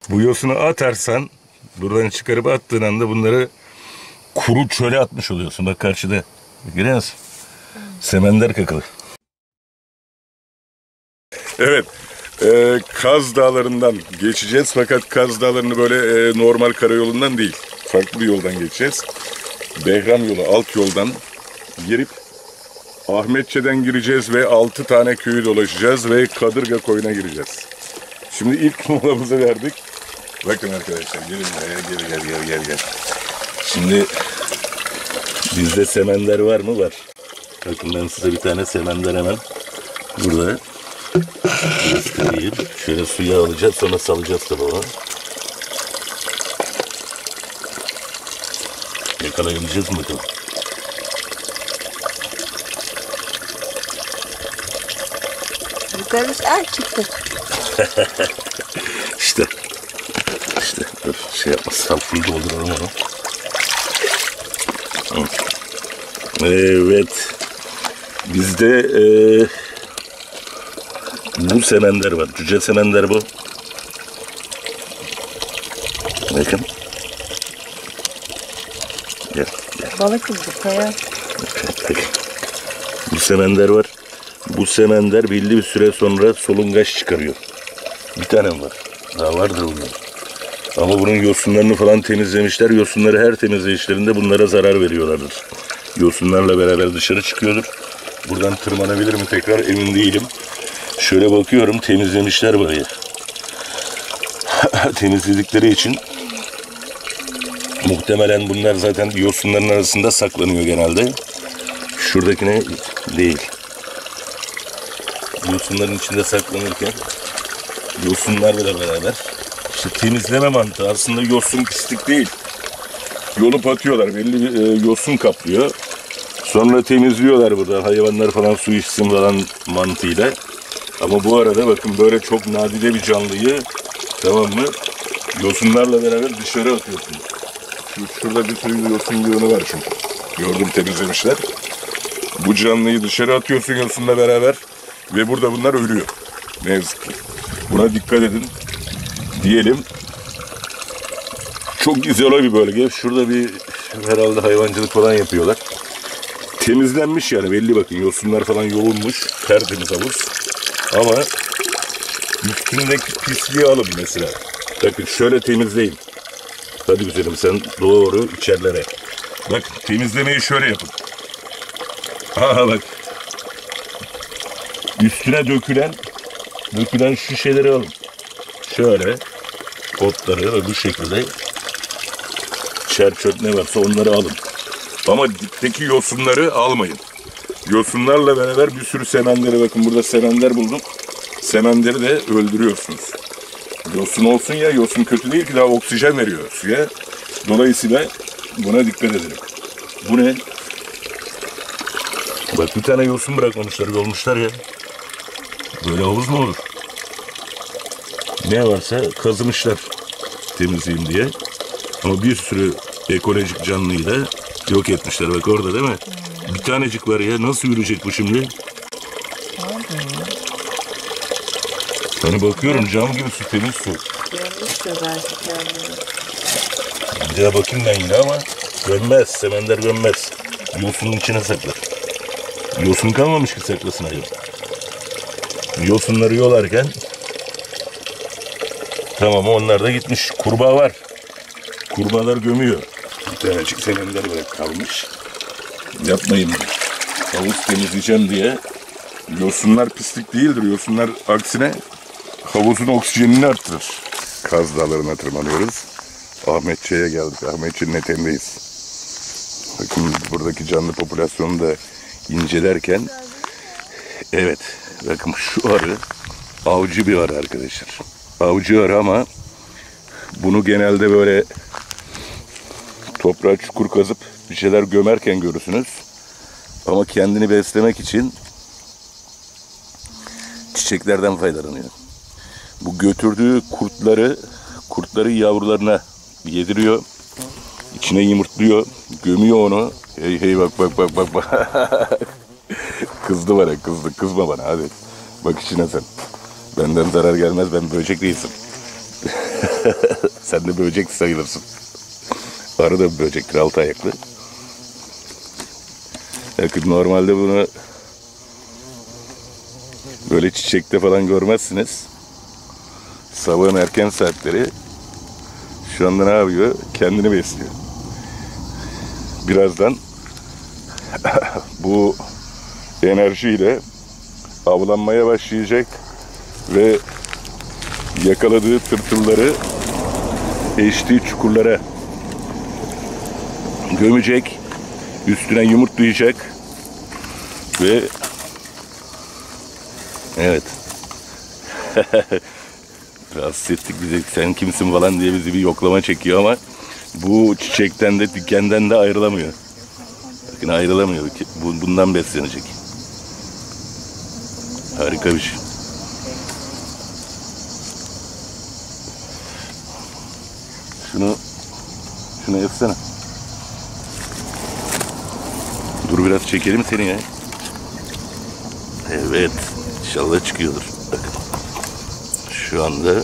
Bu yosunu atarsan, buradan çıkarıp attığın anda bunları kuru çöle atmış oluyorsun. Bak karşıda. Görüyor musun? Semender kakılı. Evet. Kaz Dağları'ndan geçeceğiz. Fakat Kaz Dağları'nı böyle normal karayolundan değil. Farklı bir yoldan geçeceğiz. Behram yolu, alt yoldan girip Ahmetçe'den gireceğiz ve 6 tane köyü dolaşacağız ve Kadırga Koyun'a gireceğiz. Şimdi ilk molamızı verdik. Bakın arkadaşlar, gelin buraya, gel. Şimdi bizde semender var mı? Var. Bakın ben size bir tane semender hemen burada. Şöyle suya alacağız, sonra salacağız tabii onu. Yakalayabileceğiz mi bakalım? Yukarı çıktı. İşte dur, şey yapma, salfıyı dolduralım onu. Evet. Bizde bu semender var. Cüce semender bu. Bakın. Gel. Balık gibi kaya. Bu semender var. Bu semender belli bir süre sonra solungaç çıkarıyor. Bir tane var. Daha vardır bunun. Ama bunun yosunlarını falan temizlemişler. Yosunları her temizleyişlerinde bunlara zarar veriyorlardır. Yosunlarla beraber dışarı çıkıyordur. Buradan tırmanabilir mi tekrar emin değilim. Şöyle bakıyorum, temizlemişler burayı. Temizledikleri için muhtemelen bunlar zaten yosunların arasında saklanıyor genelde. Şuradakine değil. Yosunların içinde saklanırken yosunlarla beraber işte temizleme mantığı. Aslında yosun pislik değil. Yolup atıyorlar. Belli bir yosun kaplıyor. Sonra temizliyorlar burada. Hayvanlar falan su içsin falan mantığıyla. Ama bu arada bakın böyle çok nadide bir canlıyı, tamam mı, yosunlarla beraber dışarı atıyorsunuz. Şurada bir sürü yosun yığını var çünkü. Gördüm, temizlemişler. Bu canlıyı dışarı atıyorsun yosunla beraber ve burada bunlar ölüyor. Ne yazık ki. Buna dikkat edin diyelim. Çok izole bir bölge. Şurada bir herhalde hayvancılık falan yapıyorlar. Temizlenmiş yani belli, bakın yosunlar falan yolunmuş. Tertemiz havuz. Ama üstündeki pisliği alın mesela. Bakın şöyle temizleyin. Hadi güzelim, sen doğru içerilere. Bak, temizlemeyi şöyle yapın. Aha bak. Üstüne dökülen şu şeyleri alın. Şöyle otları ve bu şekilde çer ne varsa onları alın. Ama dipteki yosunları almayın. Yosunlarla beraber bir sürü semenderi, bakın burada semender buldum. Semenderi de öldürüyorsunuz. Yosun olsun ya, yosun kötü değil ki, daha oksijen veriyor suya. Dolayısıyla buna dikkat edelim. Bu ne? Bak, bir tane yosun bırakmamışlar, yolmuşlar ya. Böyle havuz mu olur? Ne varsa kazımışlar temizleyeyim diye. Ama bir sürü ekolojik canlıyı da yok etmişler. Bak orada değil mi? Bir tanecik var ya. Nasıl yürüyecek bu şimdi? Hani bakıyorum cam gibi su, temiz su. Bir daha bakayım ben yine ama gömmez. Semender gömmez. Yosunun içine saklar. Yosun kalmamış ki saklasın ayı. Yosunları yolarken tamam, onlar da gitmiş. Kurbağa var. Kurbağalar gömüyor. Bir tanecik semender böyle kalmış. Yapmayın bunu. Havuz temizleyeceğim diye. Yosunlar pislik değildir. Yosunlar aksine havuzun oksijenini arttırır. Kaz Dağları'na tırmanıyoruz. Ahmetçe'ye geldik. Ahmetçe'nin eteğindeyiz. Bakın buradaki canlı popülasyonu da incelerken, evet, bakın şu arı avcı bir arı arkadaşlar. Avcı arı ama bunu genelde böyle toprağa çukur kazıp bir şeyler gömerken görürsünüz. Ama kendini beslemek için çiçeklerden faydalanıyor. Bu götürdüğü kurtları yavrularına yediriyor. İçine yumurtluyor, gömüyor onu. Hey bak. Kızdı bana, kızma bana hadi. Bak içine sen. Benden zarar gelmez, ben böcek değilsin. Sen de böcek sayılırsın. Arı da bir böcektir, 6 ayaklı. Normalde bunu böyle çiçekte falan görmezsiniz. Sabahın erken saatleri şu anda ne yapıyor? Kendini besliyor. Birazdan bu enerjiyle avlanmaya başlayacak ve yakaladığı tırtılları eştiği çukurlara gömecek, üstüne yumurtlayacak ve evet rahatsız ettik bizi, sen kimsin falan diye bizi bir yoklama çekiyor ama bu çiçekten de dikenden de ayrılamıyor. Bakın ayrılamıyor. Bundan beslenecek. Harika bir şey. Şunu yapsana. Dur biraz çekelim seni ya. Evet. İnşallah çıkıyordur. Bakın. Şu anda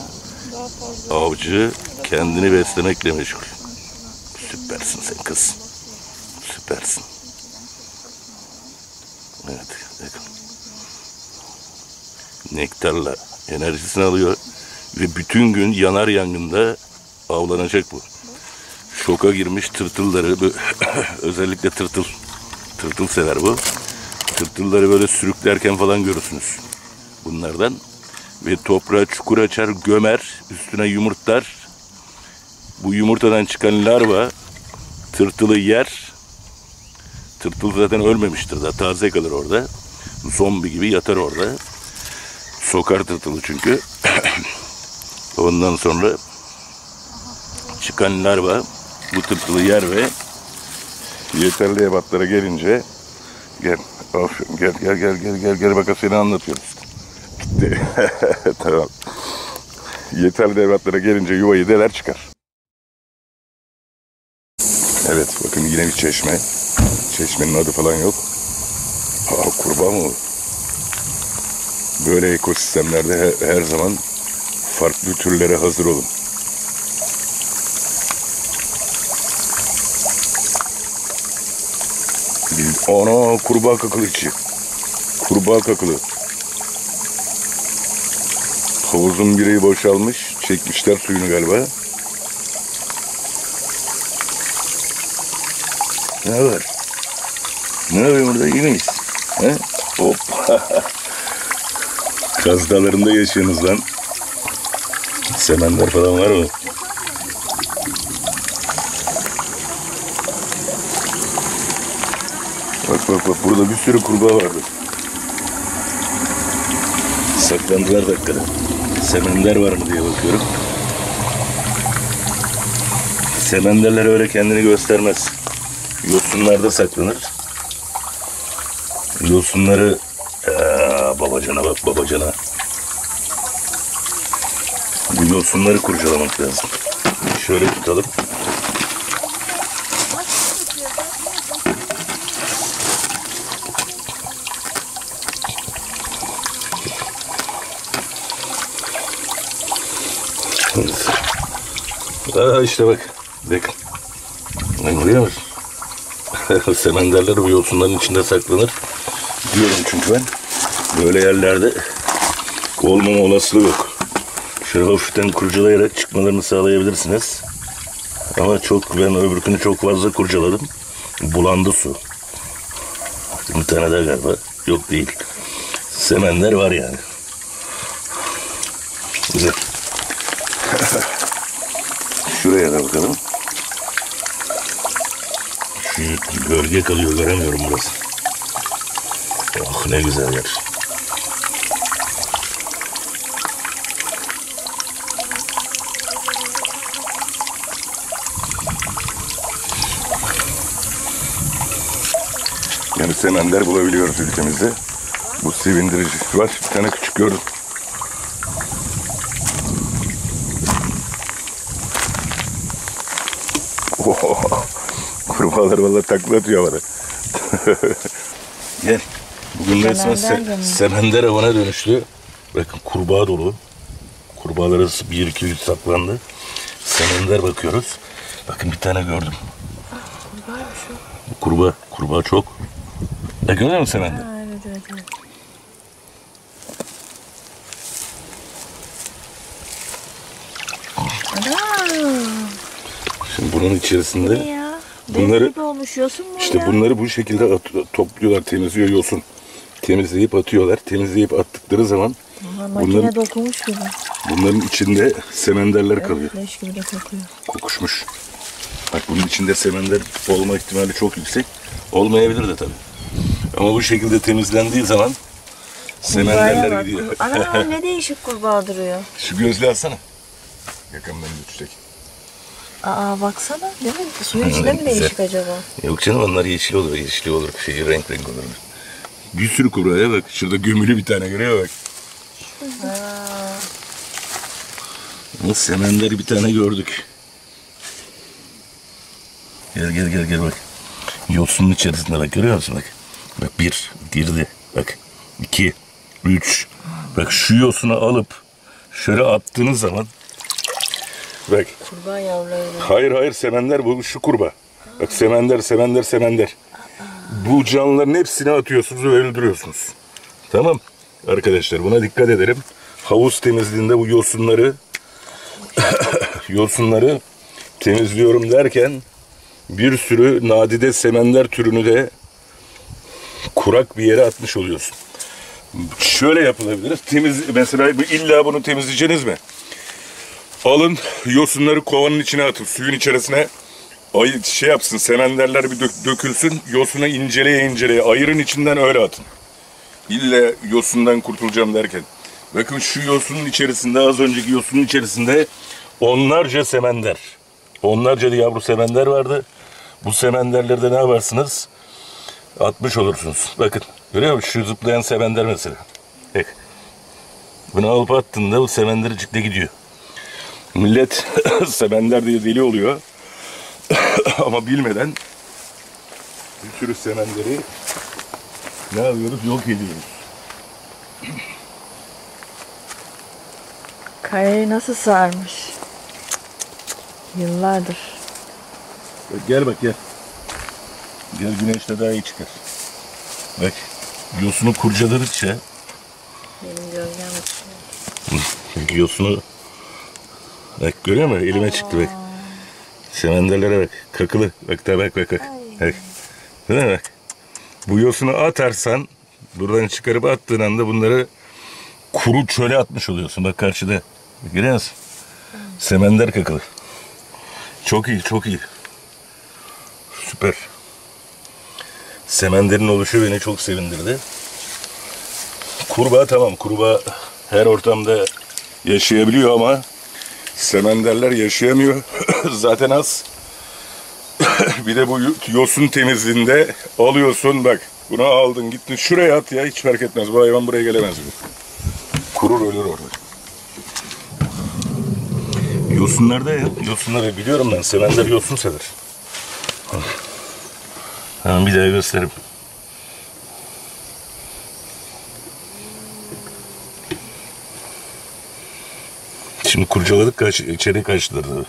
avcı kendini beslemekle meşgul. Süpersin sen kız. Süpersin. Evet. Bakın. Nektarla enerjisini alıyor ve bütün gün yanar yangında avlanacak bu. Şoka girmiş tırtılları, özellikle tırtıl sever bu. Tırtılları böyle sürüklerken falan görürsünüz bunlardan. Ve toprağa çukur açar, gömer, üstüne yumurtlar. Bu yumurtadan çıkan larva tırtılı yer. Tırtıl zaten ölmemiştir da taze kalır orada. Zombi gibi yatar orada. Sokar tırtılı çünkü. Ondan sonra çıkan larva bu tırtılı yer ve yeterli ebatlara gelince gel bakalım seni anlatıyoruz. Gitti. Tamam. Yeterli ebatlara gelince yuvayı deler çıkar. Evet bakın yine bir çeşme. Çeşmenin adı falan yok. Kurbağa mı? Böyle ekosistemlerde her zaman farklı türlere hazır olun. Ana kurbağa kakılı içi. Kurbağa kakılı. Havuzun biri boşalmış. Çekmişler suyunu galiba. Ne var? Ne yapıyor burada? İyi miyiz? He? Hop. Kaz Dağları'nda yaşıyorsunuz lan. Semender falan var mı? Bak burada bir sürü kurbağa vardı. Saklandılar dakikada. Semender var mı diye bakıyorum. Semenderler öyle kendini göstermez. Yosunlarda saklanır. Yosunları babacana bak babacana. Bu yosunları kurcalamak lazım. Şöyle tutalım. İşte bak. Bakın. Görüyor musun? Semenderler bu yosunların içinde saklanır. Diyorum çünkü ben. Böyle yerlerde olmama olasılığı yok. Şöyle hafiften kurcalayarak çıkmalarını sağlayabilirsiniz. Ama ben öbürkünü çok fazla kurcaladım. Bulandı su. Bir tane daha galiba. Yok değil. Semender var yani. Güzel. Şuraya da bakalım. Şu gölge kalıyor, göremiyorum burası. Oh ne güzel yer. Yani semender bulabiliyoruz ülkemizde. Bu sevindirici. Var bir tane küçük gördüm. Kurbağalar vallahi takla atıyor bana. Gel. Bugün resmen semender avına dönüştü. Bakın kurbağa dolu. Kurbağaları 1-2-3 saklandı. Semender bakıyoruz. Bakın bir tane gördüm. Kurbağaymış o. Kurbağa. Kurbağa çok. Görüyor musun semender? Evet. Ana! Şimdi bunun içerisinde Ne ya? bunları Bez gibi olmuş yosun mu işte ya? bunları bu şekilde topluyorlar, temizliyor yosun. Temizleyip atıyorlar. Temizleyip attıkları zaman Makine bunların, dokumuş gibi. bunların içinde semenderler kalıyor. Leş gibi de kokuyor. Kokuşmuş. Bak bunun içinde semender olma ihtimali çok yüksek. Olmayabilir de tabii. Ama bu şekilde temizlendiği zaman semenderler gidiyor. Ana ne değişik kurbağa duruyor. Şu gözlüğü alsana. Yakından götürecek. Aa baksana değil mi? Suyun içinde mi Güzel. değişik acaba? Yok canım onlar yeşil olur, yeşil olur. Renk olur. Bir sürü kurbağaya bak. Şurada gömülü bir tane görüyor bak. Bu semenderi bir tane gördük. Gel bak. Yosunun içerisinde bak görüyor musun bak. Bak bir girdi. Bak 2, 3. Bak şu yosunu alıp şöyle attığınız zaman bak. Kurbağa yavruları. Hayır semender bu şu kurbağa. Bak semender. Bu canlıların hepsini atıyorsunuz ve öldürüyorsunuz. Tamam. Arkadaşlar buna dikkat edelim. Havuz temizliğinde bu yosunları temizliyorum derken bir sürü nadide semender türünü de kurak bir yere atmış oluyorsun. Şöyle yapılabilir. Mesela illa bunu temizleyeceğiniz mi? Alın yosunları kovanın içine atın. Suyun içerisine yapsın. Semenderler bir dökülsün. Yosuna inceleye ayırın içinden öyle atın. İlla yosundan kurtulacağım derken. Bakın şu yosunun içerisinde az önceki yosunun içerisinde onlarca semender. Onlarca da yavru semender vardı. Bu semenderlerde ne yaparsınız? Atmış olursunuz. Bakın görüyor musun? Şu zıplayan semender mesela. Bak. Bunu alıp attığında bu semendercik de gidiyor. Millet semender diye deli oluyor. Ama bilmeden bir sürü semenderi ne yapıyoruz? Yok ediyoruz. Kayayı nasıl sarmış? Yıllardır. Gel bak gel. Gel güneşte daha iyi çıkar. Bak yosunu kurcaladıkça Benim gölgem açıyor. yosunu bak görüyor musun? Elime çıktı bak. Semenderlere bak. Kakılı. Bak da bak. Bak. Değil mi bak? Bu yosunu atarsan buradan çıkarıp attığın anda bunları kuru çöle atmış oluyorsun. Bak karşıda. Görüyor musun? Semender kakılı. Çok iyi. Süper. Semenderin oluşu beni çok sevindirdi. Kurbağa tamam. Kurbağa her ortamda yaşayabiliyor ama semenderler yaşayamıyor. Zaten az. Bir de bu yosun temizliğinde alıyorsun bak. Bunu aldın gittin şuraya at ya hiç fark etmez. Bu hayvan buraya gelemez. Kurur ölür orada. Yosunları biliyorum ben. Semender yosun sever. Hemen bir daha göstereyim. Şimdi kurcaladık içeri kaçtılar tabii.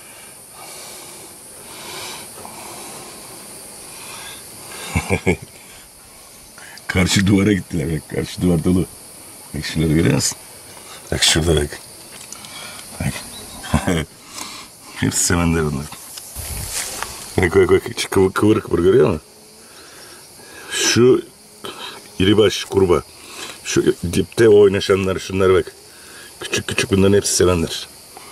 Karşı duvara gittiler bak. Karşı duvar dolu. Bak şunları görüyor musun? Bak şurada bak. Bak. Hepsi semender bunlar. Bak. Kıvır görüyor musun? Şu iribaş kurbağa. Şu dipte oynaşanlar şunlar bak. Küçük bunların hepsi semender.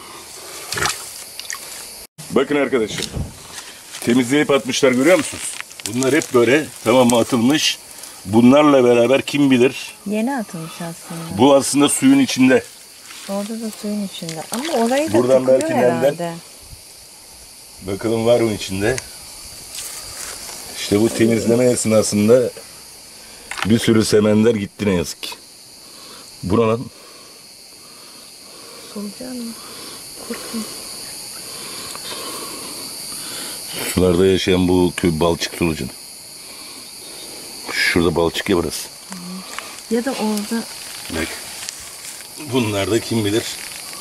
Bakın arkadaşlar. Temizleyip atmışlar görüyor musunuz? Bunlar hep böyle tamam atılmış. Bunlarla beraber kim bilir. Yeni atılmış aslında. Bu aslında suyun içinde. Orada da suyun içinde. Ama orayı da Buradan tıkıyor belki herhalde. nemden. Bakalım var mı içinde? İşte bu temizleme esnasında bir sürü semender gitti ne yazık ki. Buranın Solucan mı? Kurtun. sularda yaşayan bu balçık solucanı. Şurada balçık ya burası. Ya da orada Bak. Bunlar da kim bilir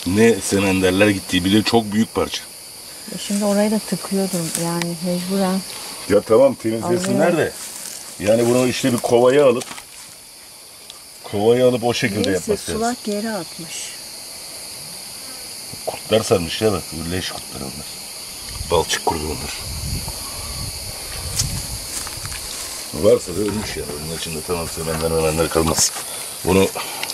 ne semenderler gittiği, bir de çok büyük parça. Şimdi orayı da tıkıyordum yani mecburen. Ya tamam temizlesinler de. Yani bunu işte bir kovaya alıp o şekilde Neyse yapmak lazım. sulak yere atmış. Kurtlar sarmış ya bak. Leş kurtlar onlar. Balçık kurdu onlar. Varsa da ölmüş yani. Onun içinde tamam semenler kalmaz. Bunu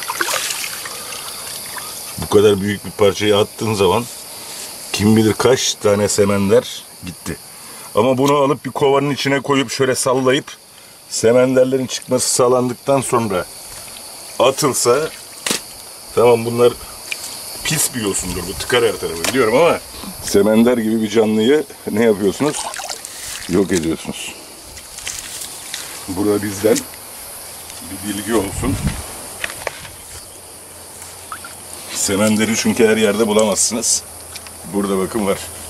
bu kadar büyük bir parçayı attığın zaman kim bilir kaç tane semender gitti. Ama bunu alıp bir kovanın içine koyup şöyle sallayıp semenderlerin çıkması sağlandıktan sonra atılsa tamam bunlar pis bir yosundur, bu tıkar her tarafı biliyorum ama semender gibi bir canlıyı ne yapıyorsunuz? Yok ediyorsunuz. Burada bizden bir bilgi olsun. Semenderi çünkü her yerde bulamazsınız. Burada bakın var.